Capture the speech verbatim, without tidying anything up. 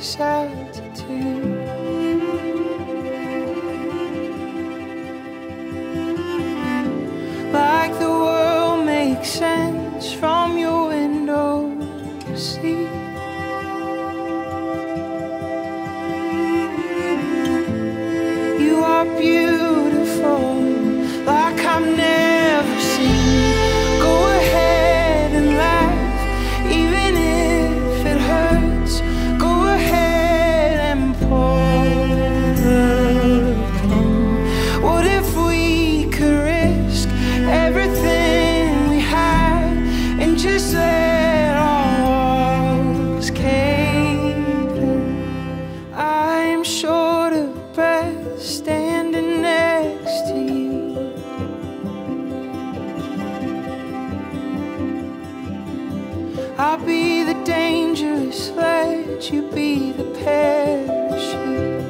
this altitude. Like the world makes sense from your window seat. You are beautiful, like I've never seen. Go ahead and laugh, even if it hurts. Go ahead and pour the pain. What if we could risk everything we had and just let our walls cave in? I'm short of breath standing next to you. I'll be the dangerous sledge, you be the parachute.